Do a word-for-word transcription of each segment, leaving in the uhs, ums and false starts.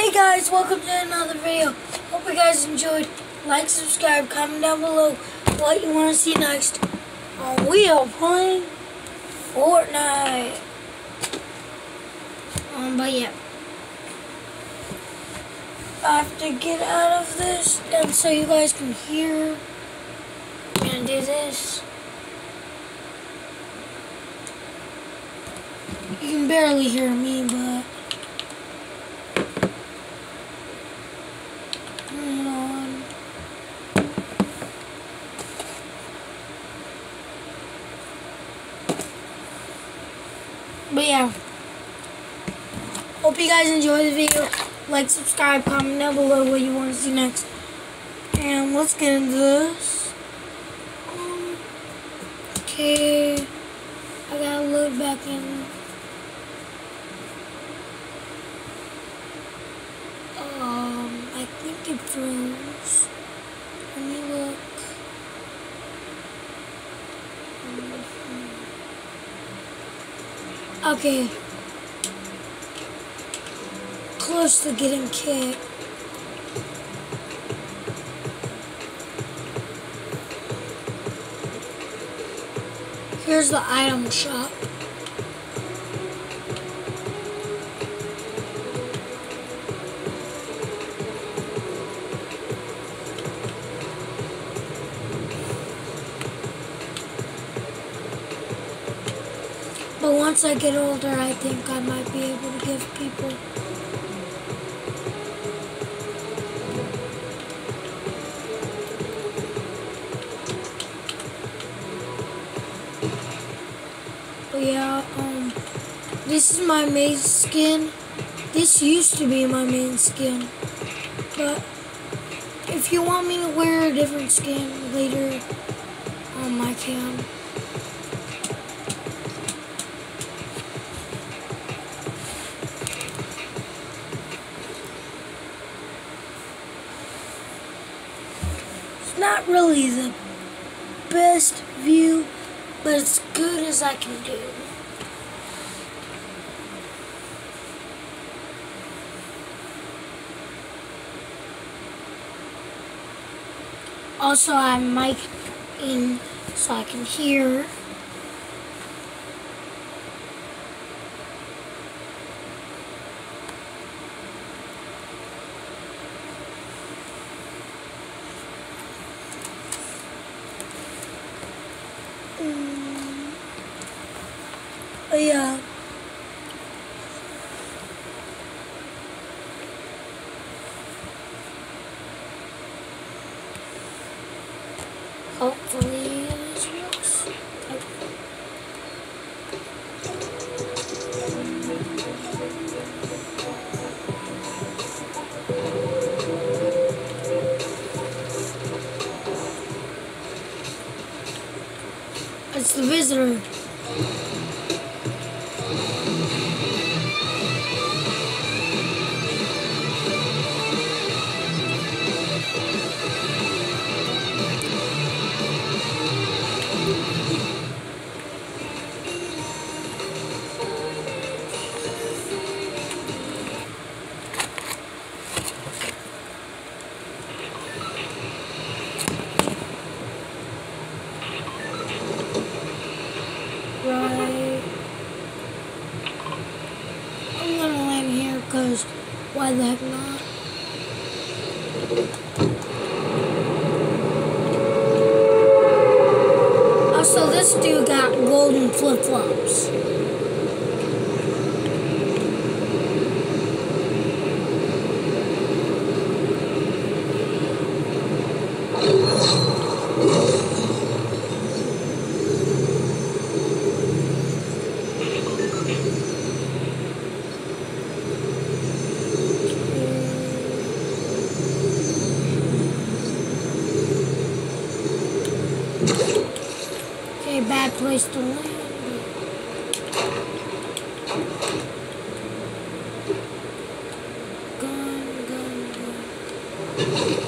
Hey guys, welcome to another video. Hope you guys enjoyed. Like, subscribe, comment down below what you want to see next. Uh, we are playing Fortnite. Um, but yeah. I have to get out of this and so you guys can hear. I'm gonna do this. You can barely hear me, but hold on. But yeah, hope you guys enjoy the video. Like, subscribe, comment down below what you want to see next. And let's get into this. Um, okay, I gotta load back in. Um, I think it froze. Let me look. Okay. Close to getting kicked. Here's the item shop. But once I get older, I think I might be able to give people. But yeah, um, this is my main skin. This used to be my main skin. But if you want me to wear a different skin later, um, I can. Not really the best view, but it's good as I can do. Also, I have mic in so I can hear. Mm. Oh, yeah. Hopefully this works. It's the visitor. Right. I'm gonna land here because why the heck not? Also, this dude got golden flip-flops. Okay, bad place to land. Gun, gun, gun.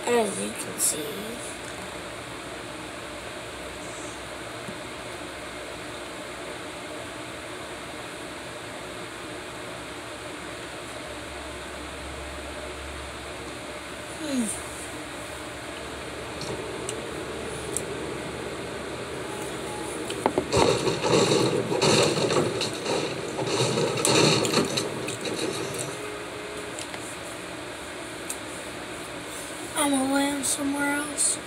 as you can see. Hmm. I'm gonna land somewhere else.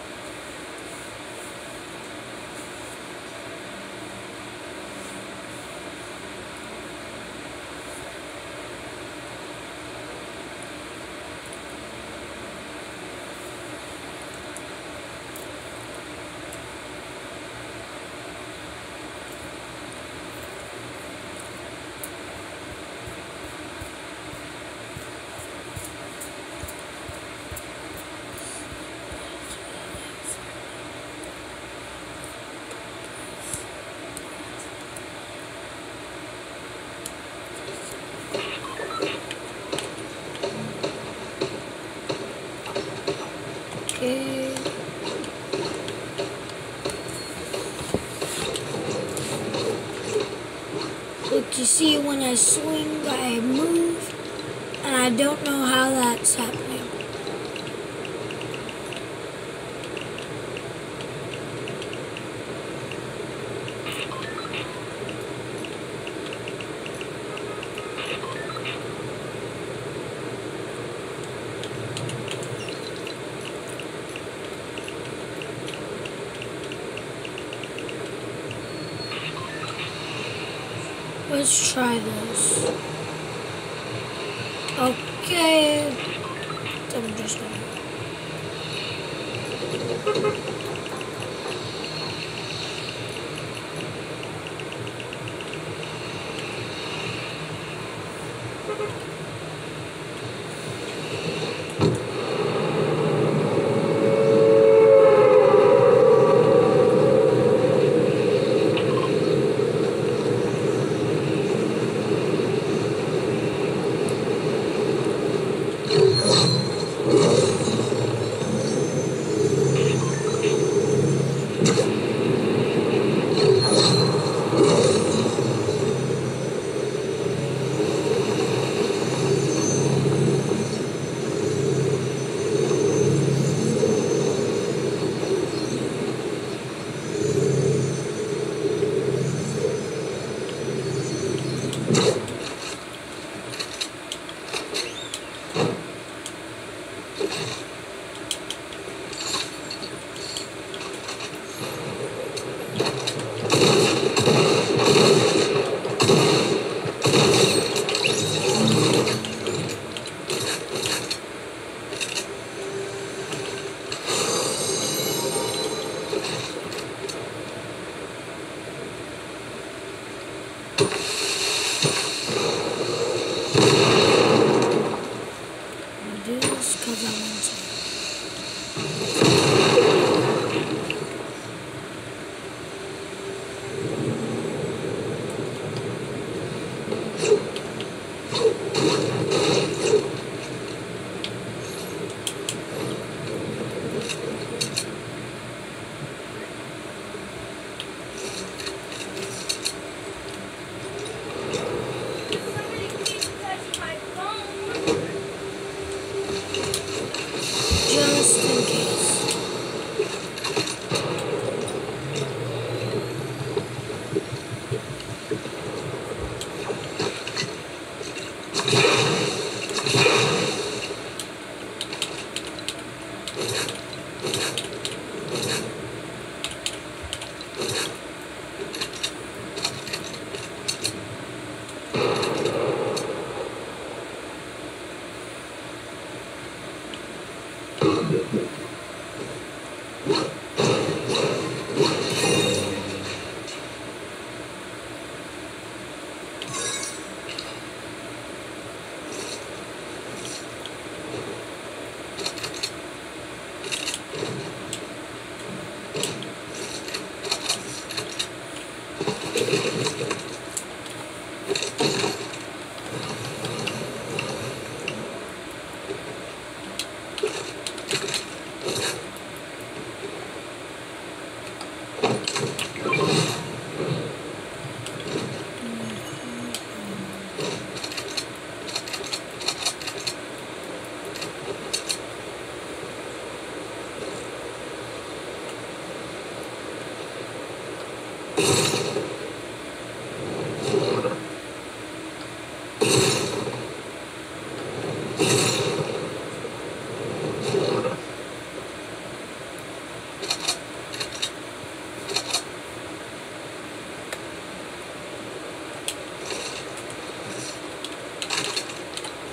Okay. Look, you see when I swing, I move, and I don't know how that's happening. Let's try this. Okay. I'm just gonna. Do this because I want to. Just in case.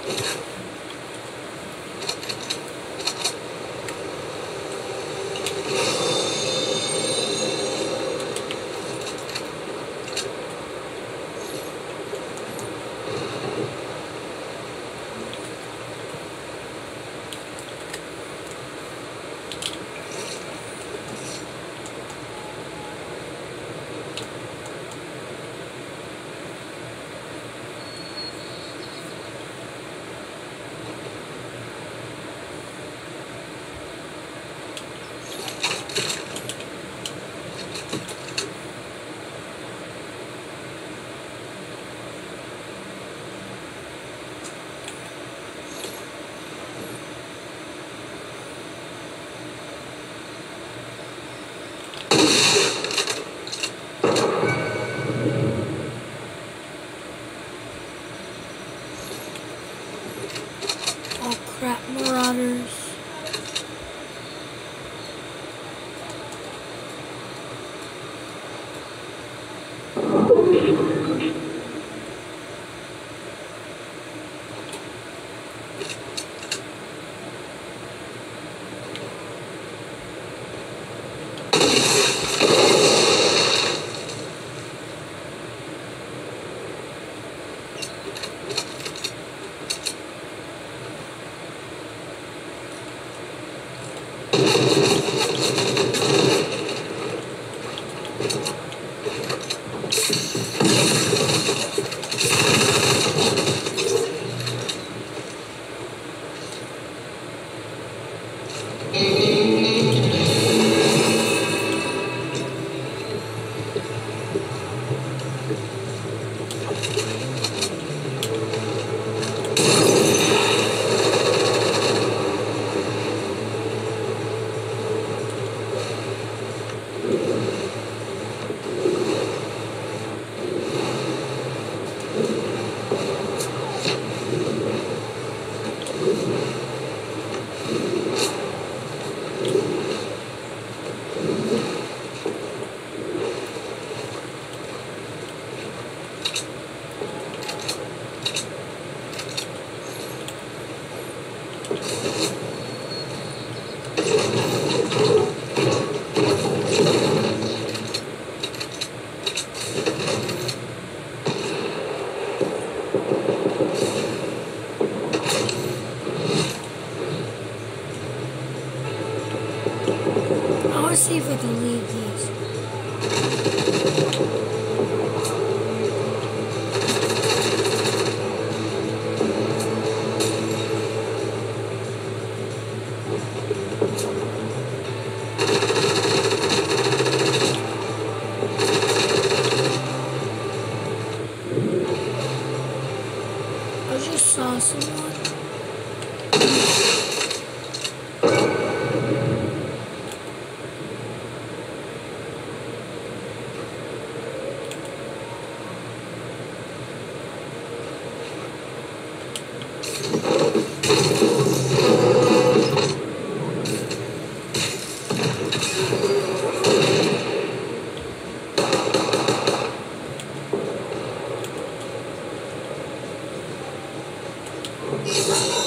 Oh crap, marauders. I want to see if I can leave these. I just saw someone. You